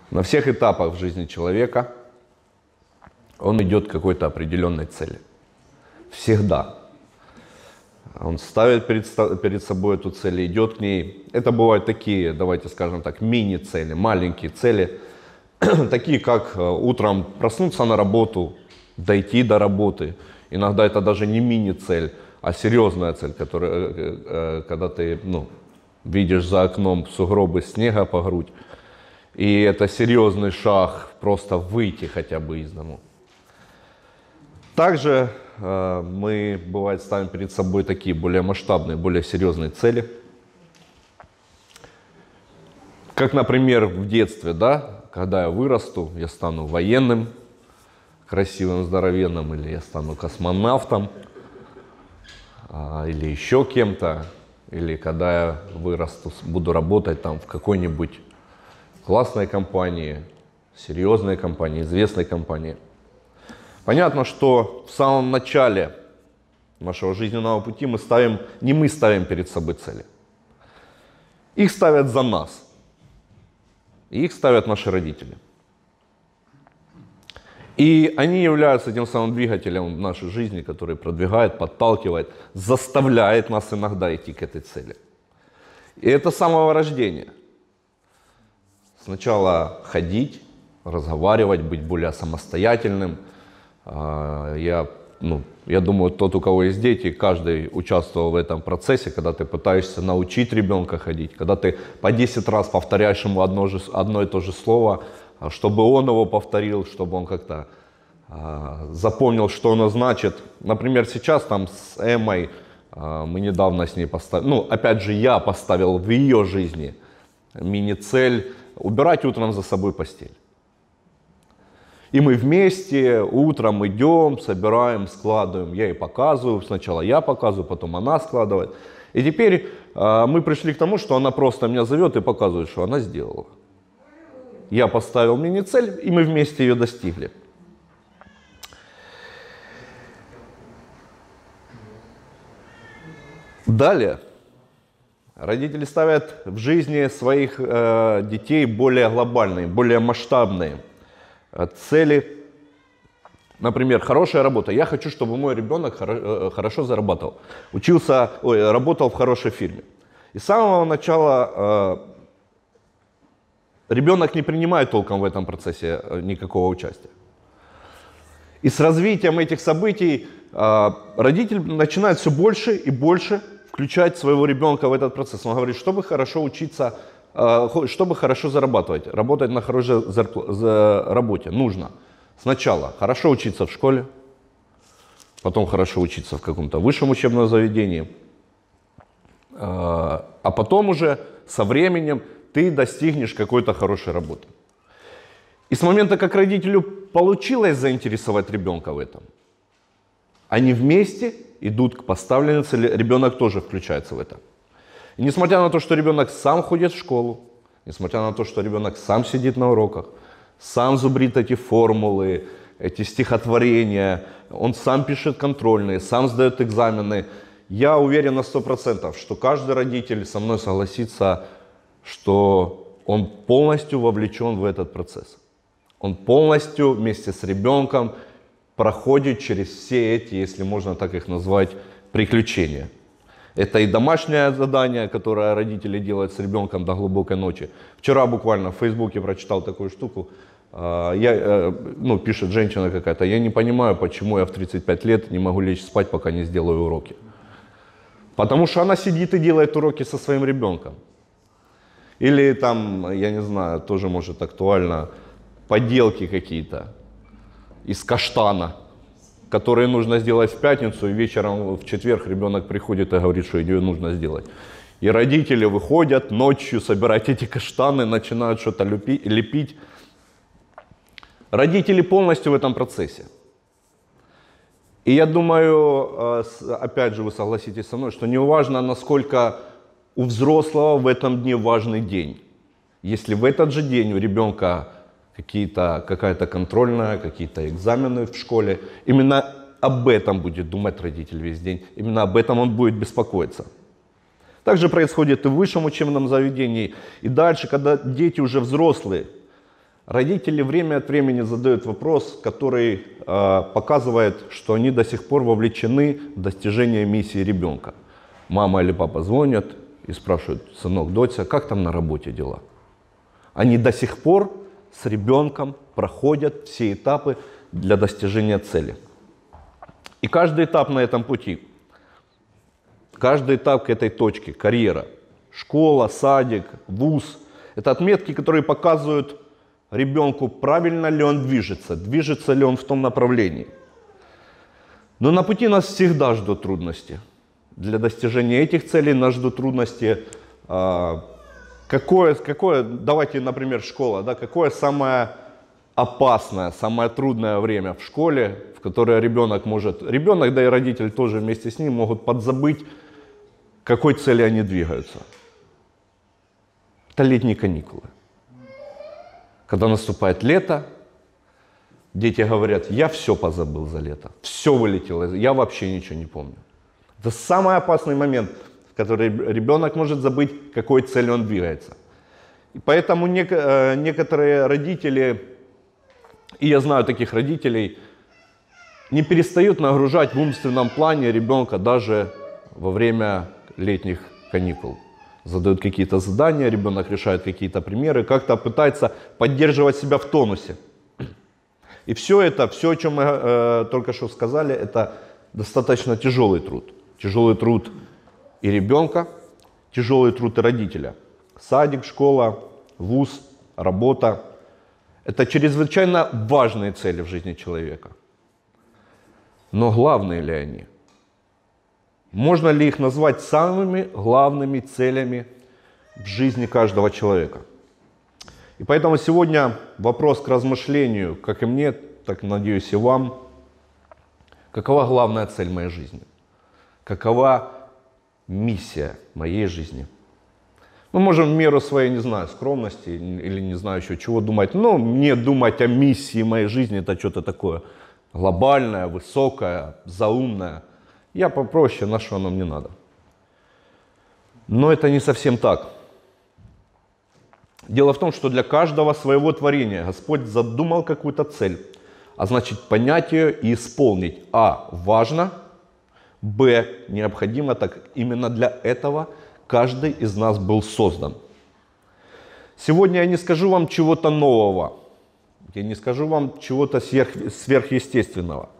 На всех этапах в жизни человека он идет к какой-то определенной цели. Всегда. Он ставит перед собой эту цель, идет к ней. Это бывают такие, давайте скажем так, мини-цели, маленькие цели. Такие как утром проснуться на работу, дойти до работы. Иногда это даже не мини-цель, а серьезная цель, когда ты видишь за окном сугробы снега по грудь. И это серьезный шаг, просто выйти хотя бы из дому. Также мы, бывает, ставим перед собой такие более масштабные, более серьезные цели. Как, например, в детстве, да, когда я вырасту, я стану военным, красивым, здоровенным, или я стану космонавтом, или еще кем-то, или когда я вырасту, буду работать там в какой-нибудь классной компании, серьезной компании, известной компании. Понятно, что в самом начале нашего жизненного пути не мы ставим перед собой цели. Их ставят за нас. И их ставят наши родители. И они являются тем самым двигателем в нашей жизни, который продвигает, подталкивает, заставляет нас иногда идти к этой цели. И это с самого рождения. Сначала ходить, разговаривать, быть более самостоятельным. Я думаю, тот, у кого есть дети, каждый участвовал в этом процессе, когда ты пытаешься научить ребенка ходить, когда ты по 10 раз повторяешь ему одно и то же слово, чтобы он его повторил, чтобы он как-то запомнил, что оно значит. Например, сейчас там с Эммой, мы недавно с ней поставили, опять же, я поставил в ее жизни мини-цель убирать утром за собой постель. И мы вместе утром идем, собираем, складываем. Я ей показываю. Сначала я показываю, потом она складывает. И теперь мы пришли к тому, что она просто меня зовет и показывает, что она сделала. Я поставил мини-цель, и мы вместе ее достигли. Далее. Родители ставят в жизни своих детей более глобальные, более масштабные цели. Например, хорошая работа. Я хочу, чтобы мой ребенок хорошо зарабатывал. Работал в хорошей фирме. И с самого начала ребенок не принимает толком в этом процессе никакого участия. И с развитием этих событий родитель начинает все больше и больше включать своего ребенка в этот процесс. Он говорит, чтобы хорошо учиться, чтобы хорошо зарабатывать, работать на хорошей работе, нужно сначала хорошо учиться в школе, потом хорошо учиться в каком-то высшем учебном заведении, а потом уже со временем ты достигнешь какой-то хорошей работы. И с момента, как родителю получилось заинтересовать ребенка в этом, они вместе идут к поставленной цели, ребенок тоже включается в это. И несмотря на то, что ребенок сам ходит в школу, несмотря на то, что ребенок сам сидит на уроках, сам зубрит эти формулы, эти стихотворения, он сам пишет контрольные, сам сдает экзамены, я уверен на 100%, что каждый родитель со мной согласится, что он полностью вовлечен в этот процесс. Он полностью вместе с ребенком проходит через все эти, если можно так их назвать, приключения. Это и домашнее задание, которое родители делают с ребенком до глубокой ночи. Вчера буквально в Фейсбуке прочитал такую штуку. Пишет женщина какая-то, я не понимаю, почему я в 35 лет не могу лечь спать, пока не сделаю уроки. Потому что она сидит и делает уроки со своим ребенком. Или там, я не знаю, тоже может актуально, поделки какие-то из каштана, которые нужно сделать в пятницу, и вечером в четверг ребенок приходит и говорит, что ее нужно сделать. И родители выходят ночью собирать эти каштаны, начинают что-то лепить. Родители полностью в этом процессе. И я думаю, опять же вы согласитесь со мной, что не важно, насколько у взрослого в этом дне важный день. Если в этот же день у ребенка какая-то контрольная, какие-то экзамены в школе, именно об этом будет думать родитель весь день, именно об этом он будет беспокоиться. Также происходит и в высшем учебном заведении, и дальше, когда дети уже взрослые, родители время от времени задают вопрос, который показывает, что они до сих пор вовлечены в достижение миссии ребенка. Мама или папа звонят и спрашивают: сынок, доча, как там на работе дела? Они до сих пор с ребенком проходят все этапы для достижения цели. И каждый этап на этом пути, каждый этап к этой точке, карьера, школа, садик, вуз, это отметки, которые показывают ребенку, правильно ли он движется ли он в том направлении. Но на пути нас всегда ждут трудности. Для достижения этих целей нас ждут трудности. Давайте, например, школа, да, какое самое опасное, самое трудное время в школе, в которое ребенок, да и родитель тоже вместе с ним могут подзабыть, к какой цели они двигаются. Это летние каникулы. Когда наступает лето, дети говорят: я все позабыл за лето, все вылетело, я вообще ничего не помню. Это самый опасный момент, в который ребенок может забыть, к какой цели он двигается. И поэтому некоторые родители, и я знаю таких родителей, не перестают нагружать в умственном плане ребенка даже во время летних каникул. Задают какие-то задания, ребенок решает какие-то примеры, как-то пытается поддерживать себя в тонусе. И все, о чем мы только что сказали, это достаточно тяжелый труд. Тяжелый труд и ребенка, тяжелый труд и родителя. Садик, школа, вуз, работа – это чрезвычайно важные цели в жизни человека. Но главные ли они? Можно ли их назвать самыми главными целями в жизни каждого человека? И поэтому сегодня вопрос к размышлению, как и мне, так, надеюсь, и вам. Какова главная цель моей жизни? Какова миссия моей жизни? Мы можем в меру своей, не знаю, скромности или не знаю еще чего думать. Но мне думать о миссии моей жизни — это что-то такое глобальное, высокое, заумное. Я попроще, на что оно мне надо. Но это не совсем так. Дело в том, что для каждого своего творения Господь задумал какую-то цель, а значит понять ее и исполнить. А. Важно. Б. Необходимо. Так именно для этого каждый из нас был создан. Сегодня я не скажу вам чего-то нового. Я не скажу вам чего-то сверхъестественного.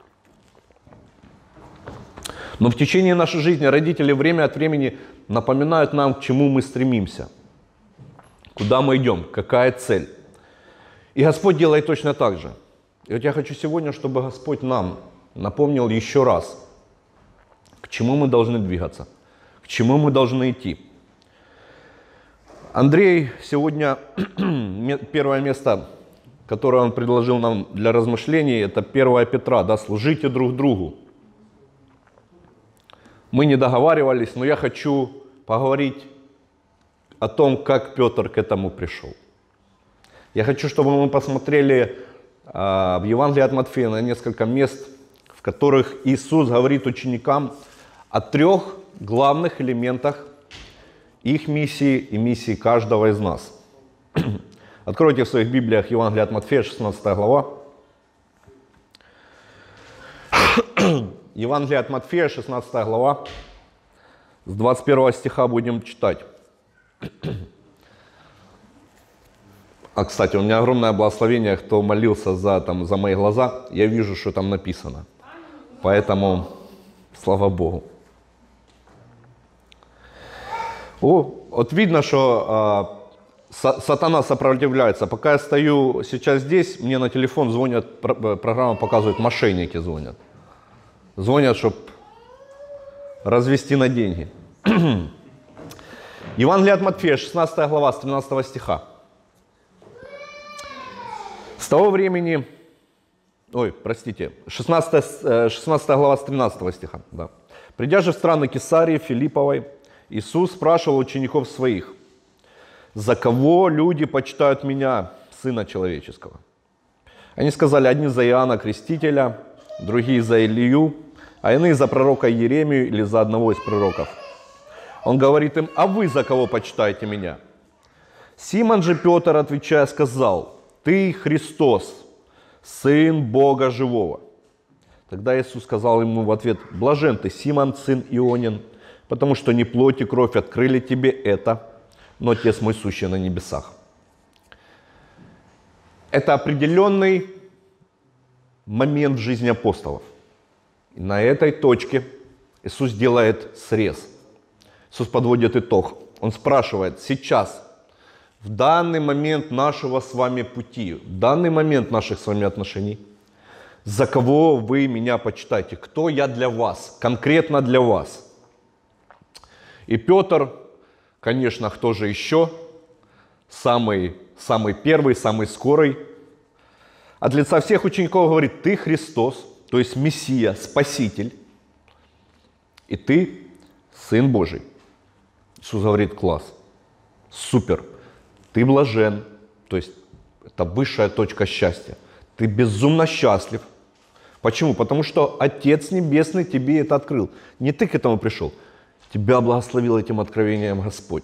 Но в течение нашей жизни родители время от времени напоминают нам, к чему мы стремимся. Куда мы идем, какая цель. И Господь делает точно так же. И вот я хочу сегодня, чтобы Господь нам напомнил еще раз, к чему мы должны двигаться, к чему мы должны идти. Андрей сегодня, первое место, которое он предложил нам для размышлений, это 1 Петра, да, служите друг другу. Мы не договаривались, но я хочу поговорить о том, как Петр к этому пришел. Я хочу, чтобы мы посмотрели в Евангелии от Матфея на несколько мест, в которых Иисус говорит ученикам о 3 главных элементах их миссии и миссии каждого из нас. Откройте в своих Библиях Евангелие от Матфея, 16 глава. Евангелие от Матфея, 16 глава, с 21 стиха будем читать. А, кстати, у меня огромное благословение, кто молился за мои глаза, я вижу, что там написано. Поэтому, слава Богу. Вот видно, что сатана сопротивляется. Пока я стою сейчас здесь, мне на телефон звонят, программа показывает, мошенники звонят. Звонят, чтобы развести на деньги. Евангелие от Матфея, 16 глава, с 13 стиха. С того времени, 16 глава с 13 стиха. Да. Придя же в страны Кесарии Филипповой, Иисус спрашивал учеников своих: «За кого люди почитают меня, Сына Человеческого?» Они сказали: одни за Иоанна Крестителя, другие за Илью, а иные за пророка Иеремию или за одного из пророков. Он говорит им: а вы за кого почитаете меня? Симон же Петр, отвечая, сказал: ты Христос, Сын Бога Живого. Тогда Иисус сказал ему в ответ: блажен ты, Симон, сын Ионин, потому что не плоть и кровь открыли тебе это, но Отец мой сущий на небесах. Это определенный момент в жизни апостолов. И на этой точке Иисус делает срез. Иисус подводит итог. Он спрашивает: сейчас, в данный момент нашего с вами пути, в данный момент наших с вами отношений, за кого вы меня почитаете? Кто я для вас? Конкретно для вас. И Петр, конечно, кто же еще? Самый первый, самый скорый. От лица всех учеников говорит: ты Христос, то есть Мессия, Спаситель. И ты Сын Божий. Иисус говорит: класс, супер, ты блажен, то есть это высшая точка счастья. Ты безумно счастлив. Почему? Потому что Отец Небесный тебе это открыл. Не ты к этому пришел. Тебя благословил этим откровением Господь.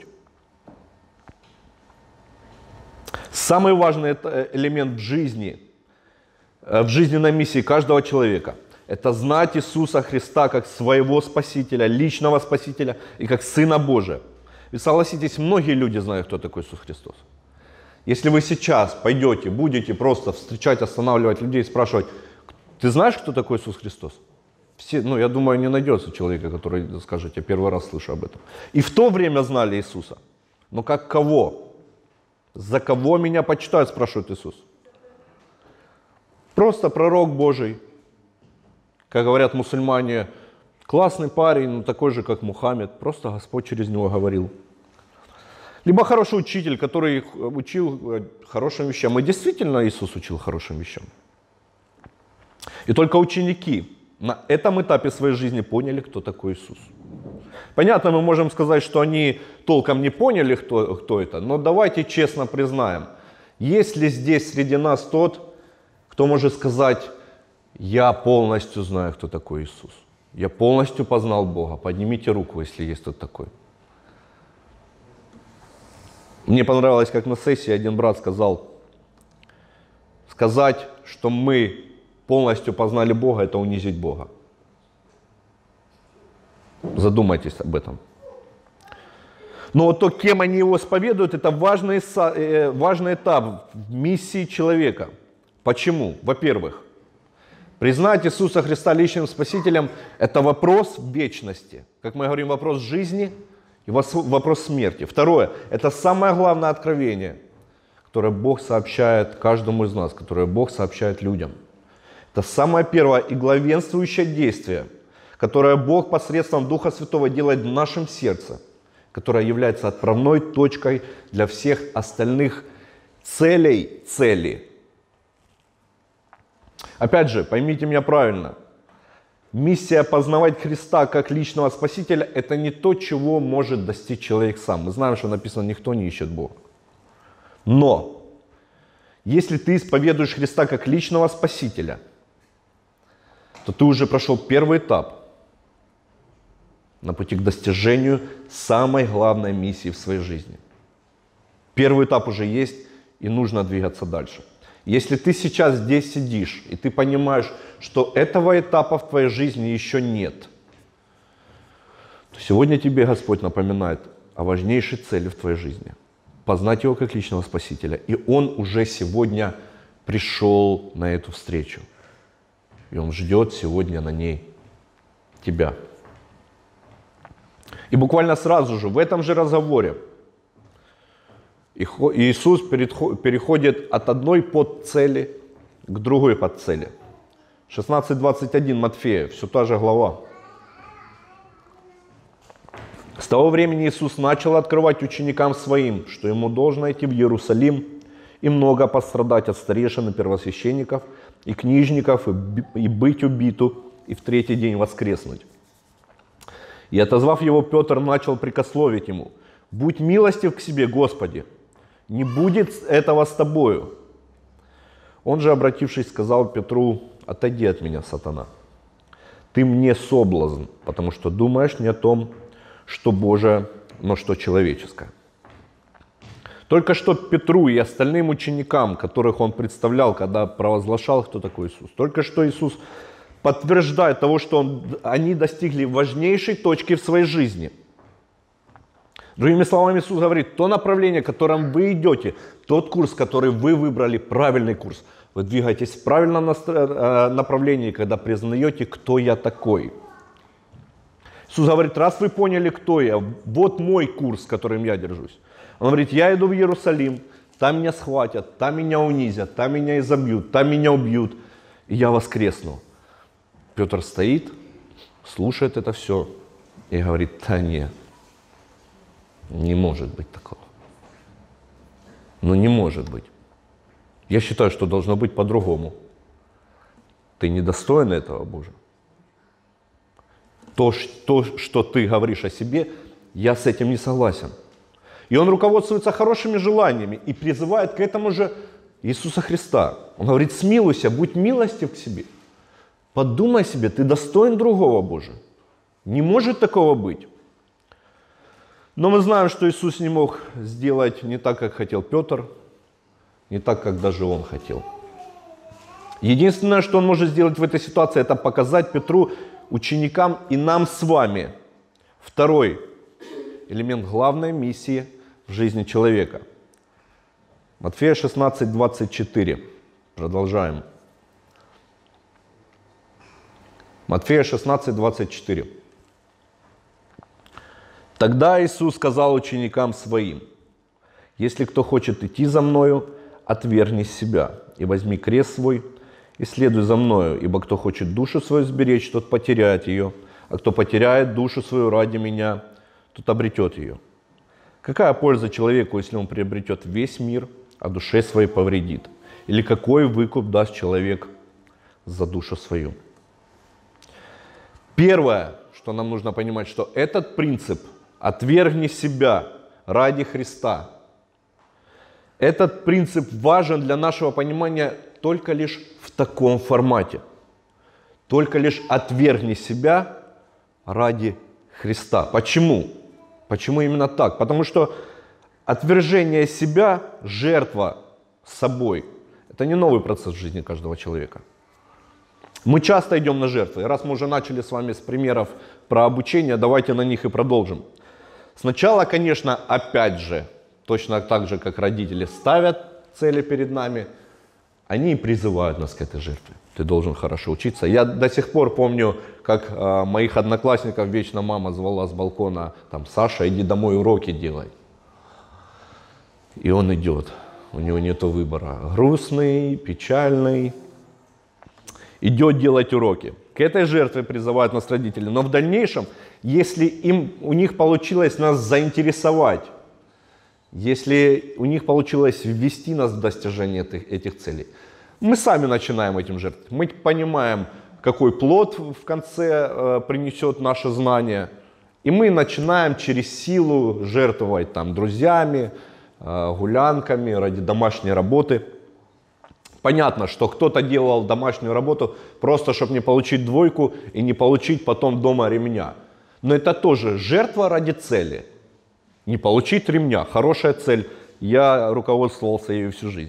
Самый важный элемент в жизни, в жизненной миссии каждого человека – это знать Иисуса Христа как своего Спасителя, личного Спасителя и как Сына Божия. Ведь согласитесь, многие люди знают, кто такой Иисус Христос. Если вы сейчас пойдете, будете просто встречать, останавливать людей, спрашивать: ты знаешь, кто такой Иисус Христос? Все, я думаю, не найдется человека, который скажет: я первый раз слышу об этом. И в то время знали Иисуса. Но как кого? За кого меня почитают, спрашивает Иисус. Просто пророк Божий. Как говорят мусульмане, классный парень, такой же, как Мухаммед. Просто Господь через него говорил. Либо хороший учитель, который учил хорошим вещам. И действительно Иисус учил хорошим вещам. И только ученики на этом этапе своей жизни поняли, кто такой Иисус. Понятно, мы можем сказать, что они толком не поняли, кто это, но давайте честно признаем, есть ли здесь среди нас тот, кто может сказать: я полностью знаю, кто такой Иисус. Я полностью познал Бога. Поднимите руку, если есть тот такой. Мне понравилось, как на сессии один брат сказал: сказать, что мы полностью познали Бога, это унизить Бога. Задумайтесь об этом. Но вот то, кем они его исповедуют, это важный этап в миссии человека. Почему? Во-первых, признать Иисуса Христа личным Спасителем – это вопрос вечности. Как мы говорим, вопрос жизни и вопрос смерти. Второе – это самое главное откровение, которое Бог сообщает каждому из нас, которое Бог сообщает людям. Это самое первое и главенствующее действие, которое Бог посредством Духа Святого делает в нашем сердце, которое является отправной точкой для всех остальных целей. Опять же, поймите меня правильно. Миссия познавать Христа как личного Спасителя – это не то, чего может достичь человек сам. Мы знаем, что написано: никто не ищет Бога. Но, если ты исповедуешь Христа как личного Спасителя, то ты уже прошел первый этап на пути к достижению самой главной миссии в своей жизни. Первый этап уже есть, и нужно двигаться дальше. Если ты сейчас здесь сидишь, и ты понимаешь, что этого этапа в твоей жизни еще нет, то сегодня тебе Господь напоминает о важнейшей цели в твоей жизни. Познать Его как личного Спасителя. И Он уже сегодня пришел на эту встречу. И Он ждет сегодня на ней тебя. И буквально сразу же, в этом же разговоре, Иисус переходит от одной подцели к другой подцели. 16:21 Матфея, все та же глава. С того времени Иисус начал открывать ученикам своим, что Ему должно идти в Иерусалим и много пострадать от старейшин и первосвященников и книжников, и быть убиту, и в третий день воскреснуть. И отозвав Его, Петр начал прикословить Ему: «Будь милостив к себе, Господи, не будет этого с тобою». Он же, обратившись, сказал Петру: «Отойди от меня, сатана. Ты мне соблазн, потому что думаешь не о том, что Божие, но что человеческое». Только что Петру и остальным ученикам, которых он представлял, когда провозглашал, кто такой Иисус, только что Иисус подтверждает того, что они достигли важнейшей точки в своей жизни. Другими словами, Иисус говорит, то направление, которым вы идете, тот курс, который вы выбрали, правильный курс. Вы двигаетесь в правильном направлении, когда признаете, кто я такой. Иисус говорит, раз вы поняли, кто я, вот мой курс, которым я держусь. Он говорит, я иду в Иерусалим, там меня схватят, там меня унизят, там меня изобьют, там меня убьют, и я воскресну. Петр стоит, слушает это все и говорит, да нет, не может быть такого. Ну не может быть. Я считаю, что должно быть по-другому. Ты недостоин этого, Боже. То, что ты говоришь о себе, я с этим не согласен. И он руководствуется хорошими желаниями и призывает к этому же Иисуса Христа. Он говорит, смилуйся, будь милостив к себе. Подумай себе, ты достоин другого, Боже. Не может такого быть. Но мы знаем, что Иисус не мог сделать не так, как хотел Петр, не так, как даже он хотел. Единственное, что он может сделать в этой ситуации, это показать Петру, ученикам и нам с вами второй элемент главной миссии в жизни человека. Матфея 16, 24. Продолжаем. Матфея 16, 24. Тогда Иисус сказал ученикам своим, если кто хочет идти за мною, отвергни себя и возьми крест свой и следуй за мною, ибо кто хочет душу свою сберечь, тот потеряет ее, а кто потеряет душу свою ради меня, тот обретет ее. Какая польза человеку, если он приобретет весь мир, а душе своей повредит? Или какой выкуп даст человек за душу свою? Первое, что нам нужно понимать, что этот принцип «отвергни себя ради Христа», этот принцип важен для нашего понимания только лишь в таком формате. Только лишь отвергни себя ради Христа. Почему? Почему именно так? Потому что отвержение себя, жертва собой, это не новый процесс в жизни каждого человека. Мы часто идем на жертвы. И раз мы уже начали с вами с примеров про обучение, давайте на них и продолжим. Сначала, конечно, опять же, точно так же, как родители ставят цели перед нами, они и призывают нас к этой жертве. Ты должен хорошо учиться. Я до сих пор помню, как моих одноклассников вечно мама звала с балкона, там, Саша, иди домой уроки делай. И он идет, у него нет выбора. Грустный, печальный, идет делать уроки. К этой жертве призывают нас родители. Но в дальнейшем, если у них получилось нас заинтересовать, если у них получилось ввести нас в достижение этих целей, мы сами начинаем этим жертвовать. Мы понимаем, какой плод в конце принесет наше знание. И мы начинаем через силу жертвовать там, друзьями, гулянками, ради домашней работы. Понятно, что кто-то делал домашнюю работу просто, чтобы не получить двойку и не получить потом дома ремня. Но это тоже жертва ради цели. Не получить ремня. Хорошая цель. Я руководствовался ею всю жизнь.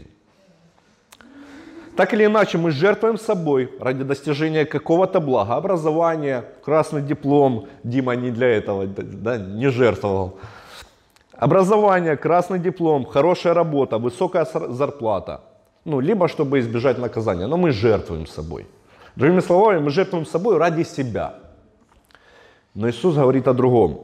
Так или иначе, мы жертвуем собой ради достижения какого-то блага. Образование, красный диплом. Дима не для этого, да, не жертвовал. Образование, красный диплом, хорошая работа, высокая зарплата. Либо чтобы избежать наказания. Но мы жертвуем собой. Другими словами, мы жертвуем собой ради себя. Но Иисус говорит о другом.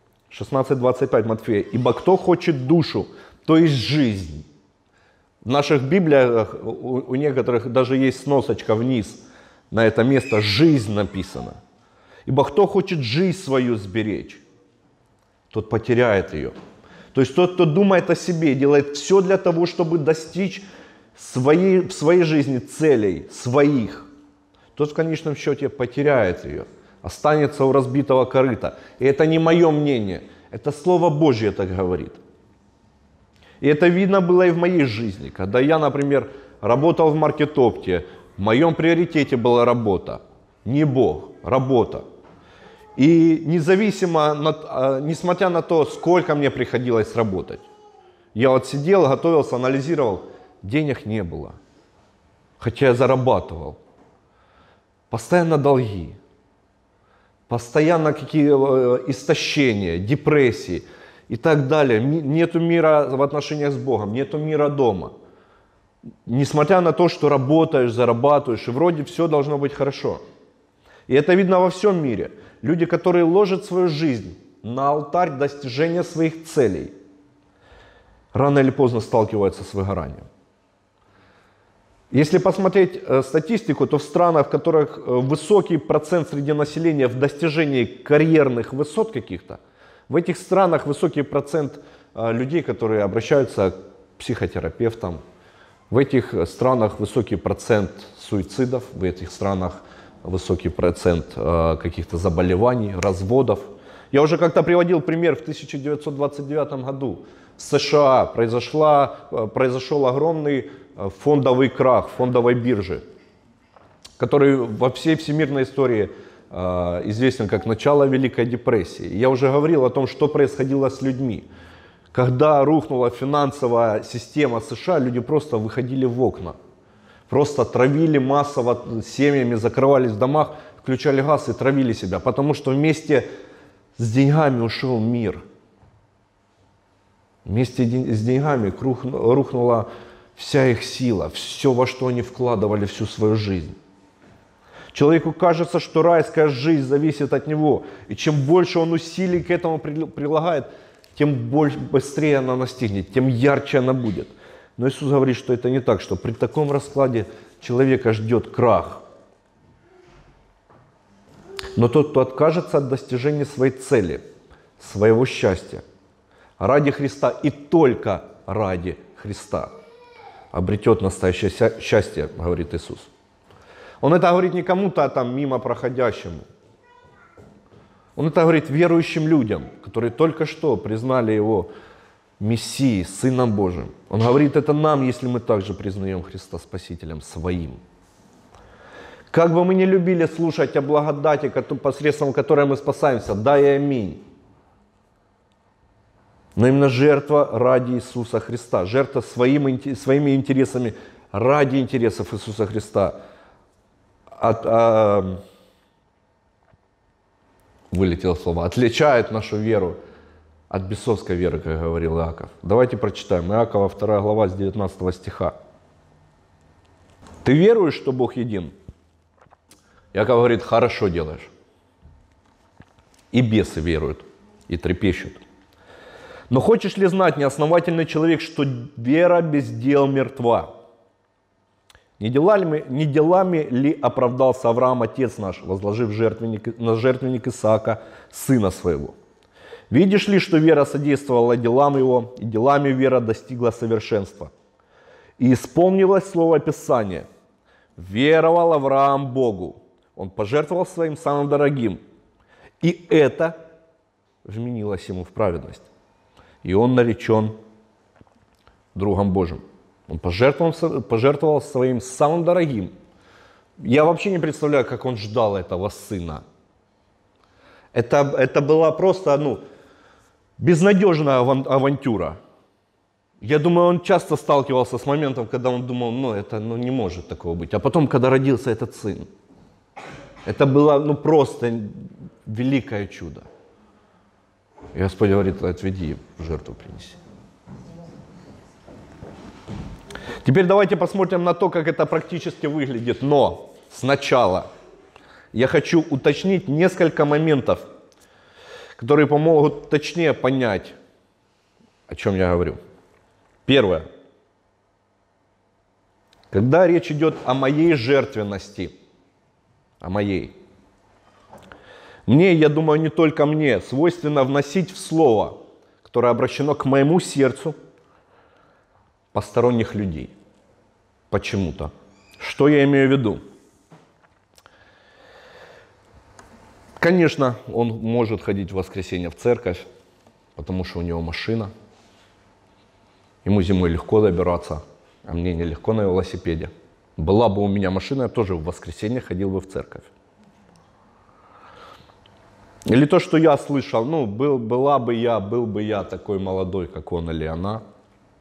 16:25 Матфея. «Ибо кто хочет душу, то есть жизнь». В наших Библиях у некоторых даже есть сносочка вниз. На это место «жизнь» написано. «Ибо кто хочет жизнь свою сберечь, тот потеряет ее». То есть тот, кто думает о себе, делает все для того, чтобы достичь в своей жизни целей своих, тот в конечном счете потеряет ее, останется у разбитого корыта. И это не мое мнение, это Слово Божье так говорит. И это видно было и в моей жизни, когда я, например, работал в маркетопте, в моем приоритете была работа, не Бог, работа. И несмотря на то, сколько мне приходилось работать, Я вот сидел, готовился, анализировал. Денег не было. Хотя я зарабатывал. Постоянно долги. Постоянно какие истощения, депрессии и так далее. Нету мира в отношениях с Богом, нету мира дома. Несмотря на то, что работаешь, зарабатываешь, и вроде все должно быть хорошо. И это видно во всем мире. Люди, которые ложат свою жизнь на алтарь достижения своих целей, рано или поздно сталкиваются с выгоранием. Если посмотреть статистику, то в странах, в которых высокий процент среди населения в достижении карьерных высот каких-то, в этих странах высокий процент людей, которые обращаются к психотерапевтам, в этих странах высокий процент суицидов, в этих странах высокий процент каких-то заболеваний, разводов. Я уже как-то приводил пример, в 1929 году в США произошел огромный фондовый крах фондовой биржи, который во всей всемирной истории известен как начало Великой депрессии. Я уже говорил о том, что происходило с людьми. Когда рухнула финансовая система США, люди просто выходили в окна. Просто травили массово семьями, закрывались в домах, включали газ и травили себя. Потому что вместе с деньгами ушел мир. Вместе с деньгами рухнула вся их сила, все, во что они вкладывали всю свою жизнь. Человеку кажется, что райская жизнь зависит от него. И чем больше он усилий к этому прилагает, тем быстрее она настигнет, тем ярче она будет. Но Иисус говорит, что это не так, что при таком раскладе человека ждет крах. Но тот, кто откажется от достижения своей цели, своего счастья, ради Христа и только ради Христа, обретет настоящее счастье, говорит Иисус. Он это говорит не кому-то там мимо проходящему. Он это говорит верующим людям, которые только что признали Его Мессией, Сыном Божьим. Он говорит это нам, если мы также признаем Христа Спасителем своим. Как бы мы ни любили слушать о благодати, посредством которой мы спасаемся, да и аминь. Но именно жертва ради Иисуса Христа, жертва своими интересами ради интересов Иисуса Христа вылетело слово, отличает нашу веру от бесовской веры, как говорил Иаков. Давайте прочитаем. Иакова 2 глава с 19 стиха. Ты веруешь, что Бог един? Иаков говорит, хорошо делаешь. И бесы веруют, и трепещут. Но хочешь ли знать, неосновательный человек, что вера без дел мертва? Не делами ли оправдался Авраам, отец наш, возложив на жертвенник Исаака, сына своего? Видишь ли, что вера содействовала делам его, и делами вера достигла совершенства? И исполнилось слово Писания. Веровал Авраам Богу. Он пожертвовал своим самым дорогим. И это вменилось ему в праведность. И он наречен другом Божьим. Он пожертвовал своим самым дорогим. Я вообще не представляю, как он ждал этого сына. Это была просто безнадежная авантюра. Я думаю, он часто сталкивался с моментом, когда он думал, не может такого быть. А потом, когда родился этот сын, это было просто великое чудо. И Господь говорит, отведи, в жертву принеси. Теперь давайте посмотрим на то, как это практически выглядит. Но сначала я хочу уточнить несколько моментов, которые помогут точнее понять, о чем я говорю. Первое. Когда речь идет о моей жертвенности, мне, я думаю, не только мне, свойственно вносить в слово, которое обращено к моему сердцу, посторонних людей. Почему-то. Что я имею в виду? Конечно, он может ходить в воскресенье в церковь, потому что у него машина. Ему зимой легко добираться, а мне нелегко на велосипеде. Была бы у меня машина, я тоже в воскресенье ходил бы в церковь. Или то, что я слышал, был бы я такой молодой, как он или она,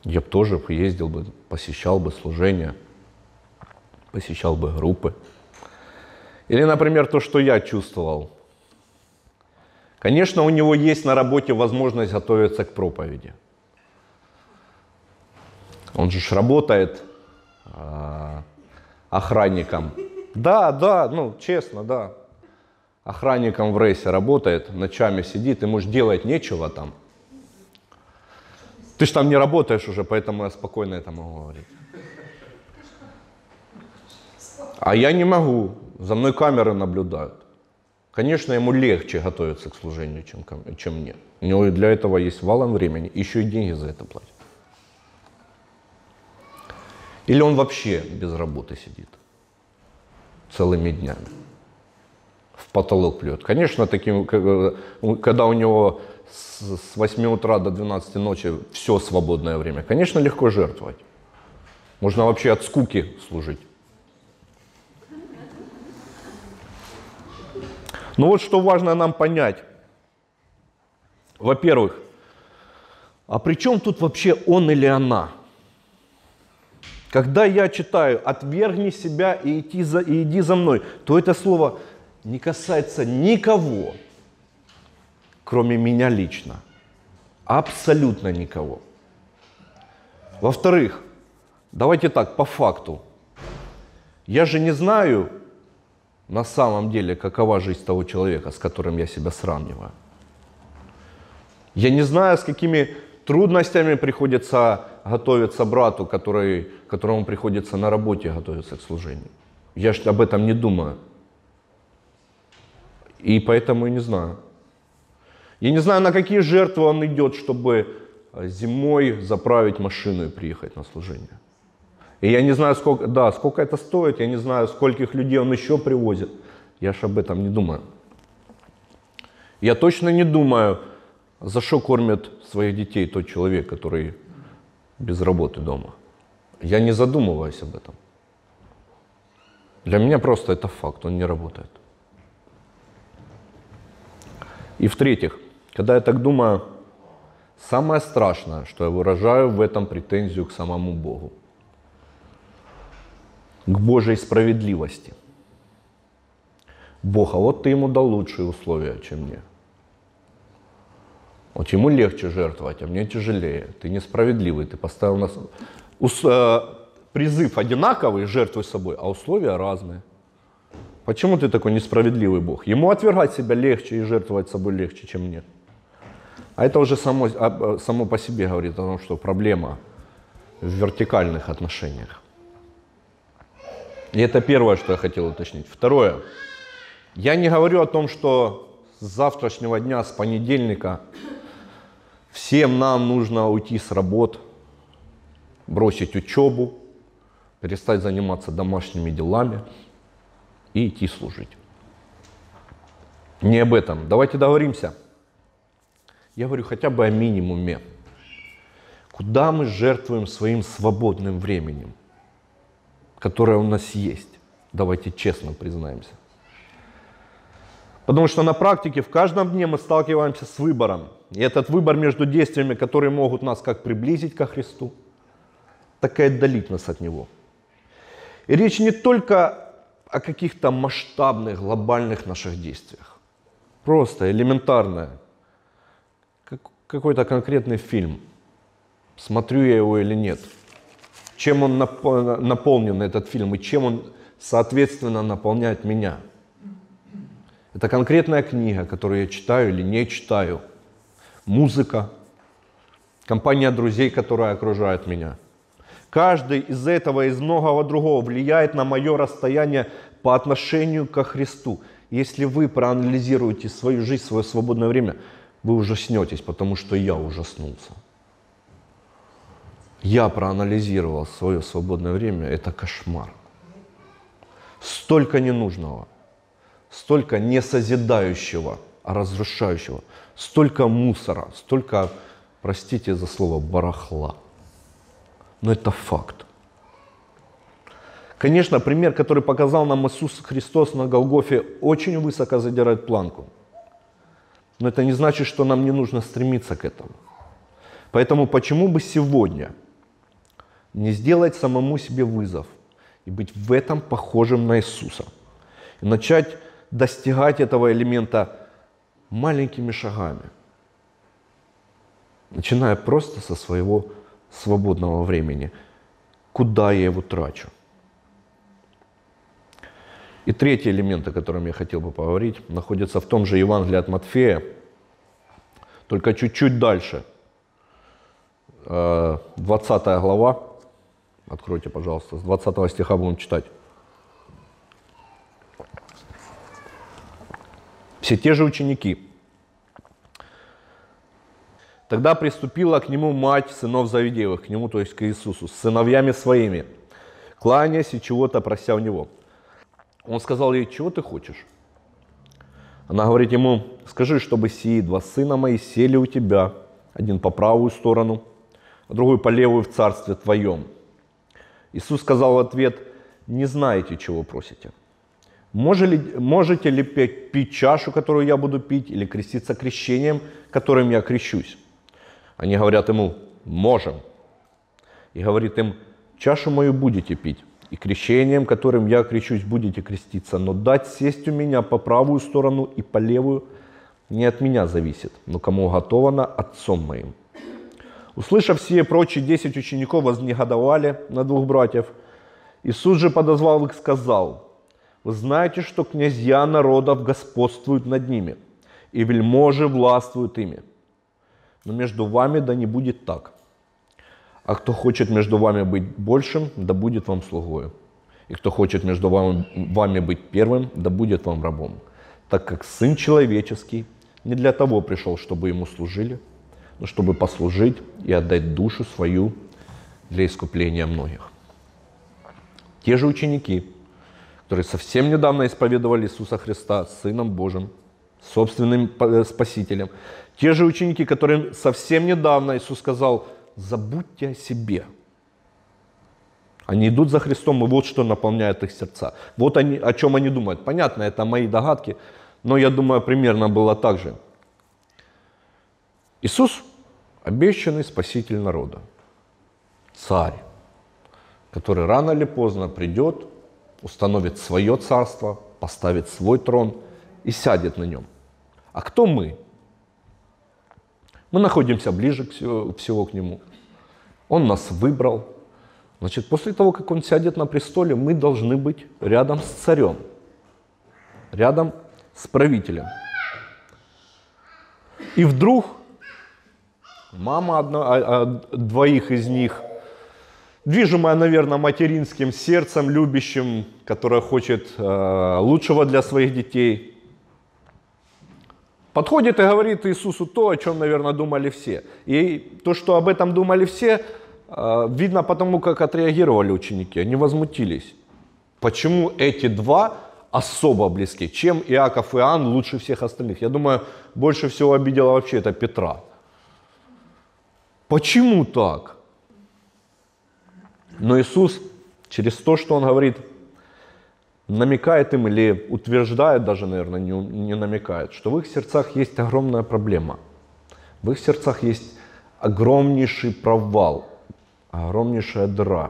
Я бы тоже ездил бы, посещал бы служения, посещал бы группы. Или, например, то, что я чувствовал. Конечно, у него есть на работе возможность готовиться к проповеди. Он же работает охранником. Да, ну, честно, да. Охранником в рейсе работает, ночами сидит, ему же делать нечего там. Ты же там не работаешь уже, поэтому я спокойно это могу говорить. А я не могу, за мной камеры наблюдают. Конечно, ему легче готовиться к служению, чем мне. У него для этого есть валом времени, еще и деньги за это платят. Или он вообще без работы сидит целыми днями, в потолок плюет. Конечно, когда у него с 8 утра до 12 ночи все свободное время, конечно, легко жертвовать. Можно вообще от скуки служить. Но вот что важно нам понять. Во-первых, а при чем тут вообще он или она? Когда я читаю «отвергни себя и иди за мной», то это слово не касается никого, кроме меня лично. Абсолютно никого. Во-вторых, давайте так, по факту. Я же не знаю на самом деле, какова жизнь того человека, с которым я себя сравниваю. Я не знаю, с какими трудностями приходится готовиться брату, которому приходится на работе готовиться к служению. Я же об этом не думаю. И поэтому и не знаю. Я не знаю, на какие жертвы он идет, чтобы зимой заправить машину и приехать на служение. И я не знаю, сколько это стоит, я не знаю, скольких людей он еще привозит. Я же об этом не думаю. Я точно не думаю, за что кормит своих детей тот человек, который без работы дома. Я не задумываюсь об этом. Для меня просто это факт, он не работает. И в-третьих, когда я так думаю, самое страшное, что я выражаю в этом претензию к самому Богу. К Божьей справедливости. Бог, а вот ты ему дал лучшие условия, чем мне. Вот ему легче жертвовать, а мне тяжелее. Ты несправедливый, ты поставил нас... Призыв одинаковый, жертвуй собой, а условия разные. Почему ты такой несправедливый Бог? Ему отвергать себя легче и жертвовать собой легче, чем мне. А это уже само по себе говорит о том, что проблема в вертикальных отношениях. И это первое, что я хотел уточнить. Второе. Я не говорю о том, что с завтрашнего дня, с понедельника, всем нам нужно уйти с работ, бросить учебу, перестать заниматься домашними делами и идти служить. Не об этом. Давайте договоримся. Я говорю хотя бы о минимуме. Куда мы жертвуем своим свободным временем, которое у нас есть? Давайте честно признаемся. Потому что на практике в каждом дне мы сталкиваемся с выбором. И этот выбор между действиями, которые могут нас как приблизить ко Христу, так и отдалить нас от Него. И речь не только о каких-то масштабных, глобальных наших действиях. Просто элементарное. Какой-то конкретный фильм. Смотрю я его или нет. Чем он наполнен, этот фильм, и чем он, соответственно, наполняет меня. Это конкретная книга, которую я читаю или не читаю. Музыка, компания друзей, которая окружает меня. Каждый из этого, из многого другого влияет на мое расстояние по отношению ко Христу. Если вы проанализируете свою жизнь, свое свободное время, вы ужаснетесь, потому что я ужаснулся. Я проанализировал свое свободное время, это кошмар. Столько ненужного, столько не созидающего, а разрушающего, столько мусора, столько, простите за слово, барахла. Но это факт. Конечно, пример, который показал нам Иисус Христос на Голгофе, очень высоко задирает планку. Но это не значит, что нам не нужно стремиться к этому. Поэтому почему бы сегодня не сделать самому себе вызов и быть в этом похожим на Иисуса. И начать достигать этого элемента маленькими шагами, начиная просто со своего свободного времени. Куда я его трачу? И третий элемент, о котором я хотел бы поговорить, находится в том же Евангелии от Матфея, только чуть-чуть дальше. 20 глава. Откройте, пожалуйста, с 20 стиха будем читать. Все те же ученики. Тогда приступила к нему мать сынов Завидеевых, к нему, то есть к Иисусу, с сыновьями своими, кланяясь и чего-то прося у него. Он сказал ей: чего ты хочешь? Она говорит ему: скажи, чтобы сии 2 сына мои сели у тебя, один по правую сторону, а другой по левую в царстве твоем. Иисус сказал в ответ: не знаете, чего просите. Можете ли пить чашу, которую я буду пить, или креститься крещением, которым я крещусь? Они говорят ему: можем. И говорит им: чашу мою будете пить, и крещением, которым я крещусь, будете креститься, но дать сесть у меня по правую сторону и по левую не от меня зависит, но кому уготовано Отцом моим. Услышав сие, прочие 10 учеников вознегодовали на 2 братьев. Иисус же подозвал их и сказал: вы знаете, что князья народов господствуют над ними, и вельможи властвуют ими. Но между вами да не будет так. А кто хочет между вами быть большим, да будет вам слугою. И кто хочет между вами быть первым, да будет вам рабом. Так как Сын Человеческий не для того пришел, чтобы ему служили, но чтобы послужить и отдать душу свою для искупления многих. Те же ученики, которые совсем недавно исповедовали Иисуса Христа Сыном Божьим, собственным Спасителем. Те же ученики, которым совсем недавно Иисус сказал: забудьте о себе. Они идут за Христом, и вот что наполняет их сердца. Вот они, о чем они думают. Понятно, это мои догадки, но я думаю, примерно было так же. Иисус – обещанный Спаситель народа, Царь, который рано или поздно придет, установит свое царство, поставит свой трон и сядет на нем. А кто мы? Мы находимся ближе всего к Нему. Он нас выбрал. Значит, после того, как Он сядет на престоле, мы должны быть рядом с царем, рядом с правителем. И вдруг мама 2 из них, движимая, наверное, материнским сердцем, любящим, которая хочет лучшего для своих детей, подходит и говорит Иисусу то, о чем, наверное, думали все. И то, что об этом думали все, видно потому, как отреагировали ученики. Они возмутились. Почему эти 2 особо близки? Чем Иаков и Иоанн лучше всех остальных? Я думаю, больше всего обидело вообще это Петра. Почему так? Но Иисус через то, что Он говорит, намекает им или утверждает даже, наверное, не намекает, что в их сердцах есть огромная проблема. В их сердцах есть огромнейший провал, огромнейшая дыра.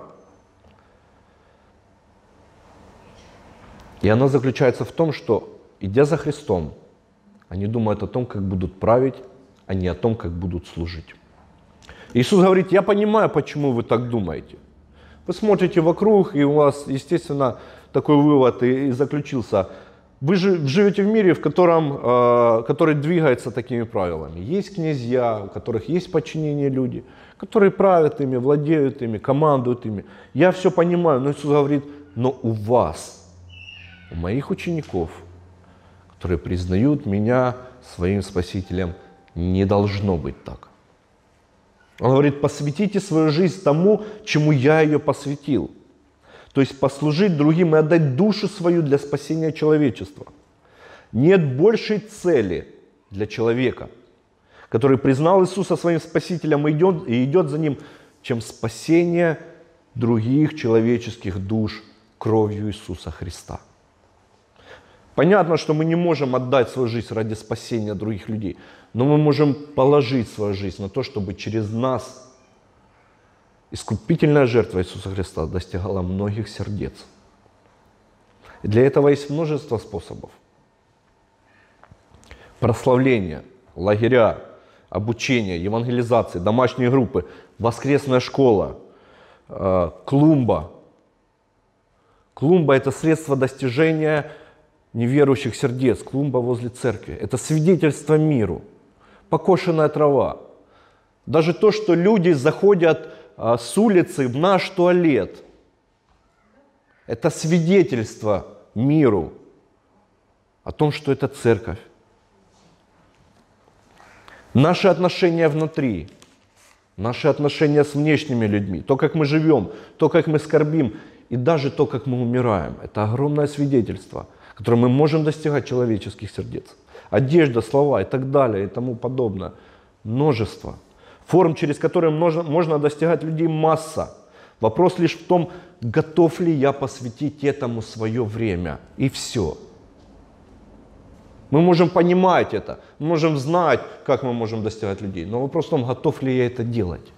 И она заключается в том, что, идя за Христом, они думают о том, как будут править, а не о том, как будут служить. Иисус говорит: я понимаю, почему вы так думаете. Вы смотрите вокруг, и у вас, естественно, такой вывод и заключился. Вы живете в мире, который двигается такими правилами. Есть князья, у которых есть подчинение люди, которые правят ими, владеют ими, командуют ими. Я все понимаю, но Иисус говорит: но у вас, у моих учеников, которые признают меня своим Спасителем, не должно быть так. Он говорит: посвятите свою жизнь тому, чему я ее посвятил. То есть послужить другим и отдать душу свою для спасения человечества. Нет большей цели для человека, который признал Иисуса своим Спасителем и идет за Ним, чем спасение других человеческих душ кровью Иисуса Христа. Понятно, что мы не можем отдать свою жизнь ради спасения других людей, но мы можем положить свою жизнь на то, чтобы через нас Искупительная жертва Иисуса Христа достигала многих сердец. И для этого есть множество способов. Прославление, лагеря, обучение, евангелизация, домашние группы, воскресная школа, клумба. Клумба – это средство достижения неверующих сердец. Клумба возле церкви – это свидетельство миру. Покошенная трава. Даже то, что люди заходят с улицы в наш туалет, это свидетельство миру о том, что это церковь. Наши отношения внутри, наши отношения с внешними людьми, то, как мы живем, то, как мы скорбим, и даже то, как мы умираем, это огромное свидетельство, которое мы можем достигать человеческих сердец. Одежда, слова и так далее, и тому подобное. Множество. Форм, через которые можно достигать людей, масса. Вопрос лишь в том, готов ли я посвятить этому свое время. И все. Мы можем понимать это, мы можем знать, как мы можем достигать людей. Но вопрос в том, готов ли я это делать.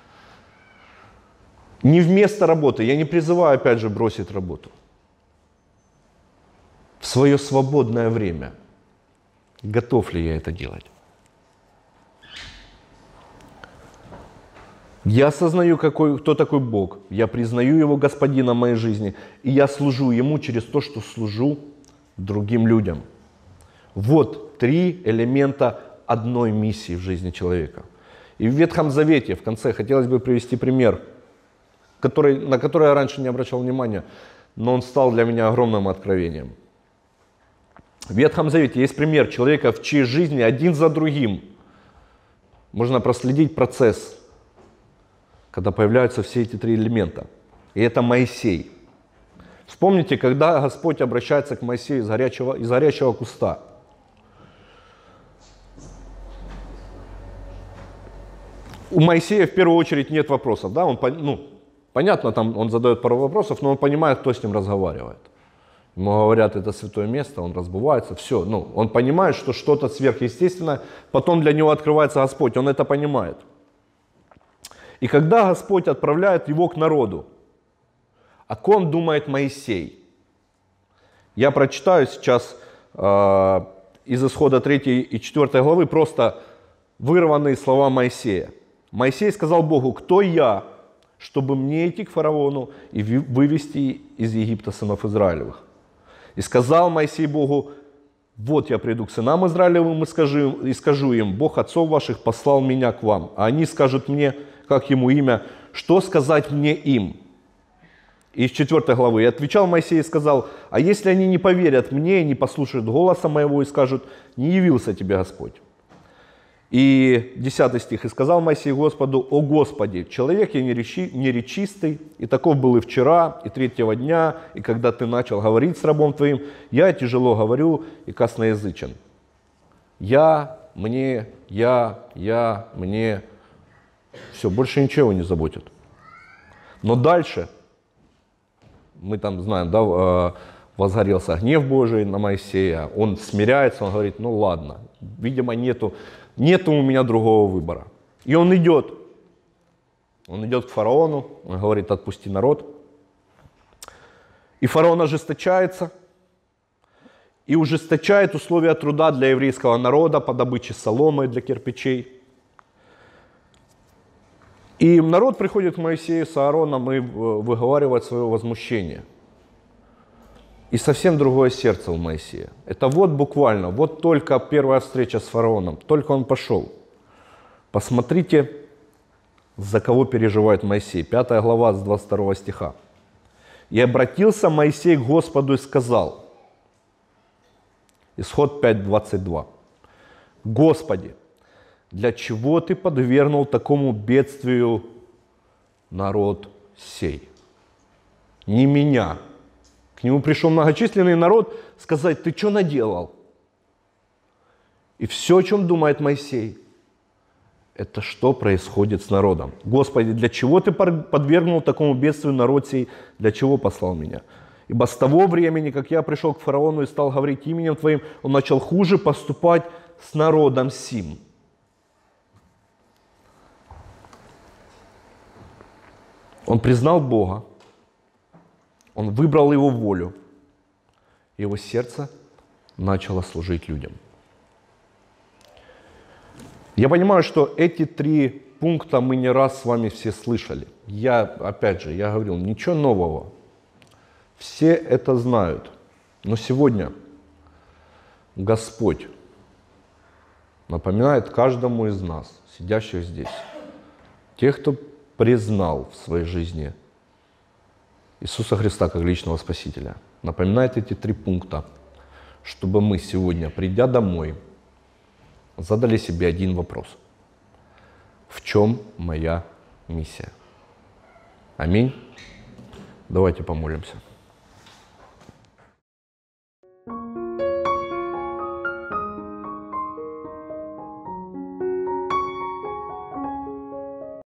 Не вместо работы. Я не призываю, опять же, бросить работу. В свое свободное время. Готов ли я это делать? Я осознаю, кто такой Бог. Я признаю Его Господином моей жизни. И я служу Ему через то, что служу другим людям. Вот 3 элемента одной миссии в жизни человека. И в Ветхом Завете, в конце, хотелось бы привести пример, на который я раньше не обращал внимания, но он стал для меня огромным откровением. В Ветхом Завете есть пример человека, в чьей жизни один за другим можно проследить процесс, когда появляются все эти 3 элемента. И это Моисей. Вспомните, когда Господь обращается к Моисею из горящего куста. У Моисея в первую очередь нет вопросов. Да? Понятно, там он задает пару вопросов, но он понимает, кто с ним разговаривает. Ему говорят, это святое место, он разбывается, все. Он понимает, что что-то сверхъестественное, потом для него открывается Господь, он это понимает. И когда Господь отправляет его к народу, о ком думает Моисей? Я прочитаю сейчас из Исхода 3 и 4 главы просто вырванные слова Моисея. Моисей сказал Богу: «Кто я, чтобы мне идти к фараону и вывести из Египта сынов Израилевых?» И сказал Моисей Богу: «Вот я приду к сынам Израилевым и скажу им: Бог отцов ваших послал меня к вам, а они скажут мне, как ему имя, что сказать мне им?» И из 4 главы: «И отвечал Моисей и сказал: а если они не поверят мне и не послушают голоса моего и скажут: не явился тебе Господь?» И 10 стих: «И сказал Моисей Господу: о Господи, человек я неречистый, и таков был и вчера, и 3-го дня, и когда ты начал говорить с рабом твоим, я тяжело говорю и косноязычен». Я, мне. Все, больше ничего не заботит. Но дальше, мы там знаем, да, возгорелся гнев Божий на Моисея, он смиряется, он говорит: ну ладно, видимо, нету у меня другого выбора. И он идет к фараону, он говорит: отпусти народ. И фараон ожесточается, и ужесточает условия труда для еврейского народа по добыче соломы для кирпичей. И народ приходит к Моисею с Аароном и выговаривает свое возмущение. И совсем другое сердце у Моисея. Это вот буквально, вот только первая встреча с фараоном, только он пошел. Посмотрите, за кого переживает Моисей. 5 глава с 22 стиха. «И обратился Моисей к Господу и сказал», Исход 5:22, «Господи, для чего ты подвергнул такому бедствию народ сей? Не меня». К нему пришел многочисленный народ сказать: ты что наделал? И все, о чем думает Моисей, это что происходит с народом. Господи, для чего ты подвергнул такому бедствию народ сей? Для чего послал меня? Ибо с того времени, как я пришел к фараону и стал говорить именем твоим, он начал хуже поступать с народом сим. Он признал Бога, он выбрал Его волю, его сердце начало служить людям. Я понимаю, что эти 3 пункта мы не раз с вами все слышали. Опять же, я говорил, ничего нового. Все это знают. Но сегодня Господь напоминает каждому из нас, сидящих здесь, тех, кто признал в своей жизни Иисуса Христа как личного Спасителя, напоминает эти 3 пункта, чтобы мы сегодня, придя домой, задали себе один вопрос. В чем моя миссия? Аминь. Давайте помолимся.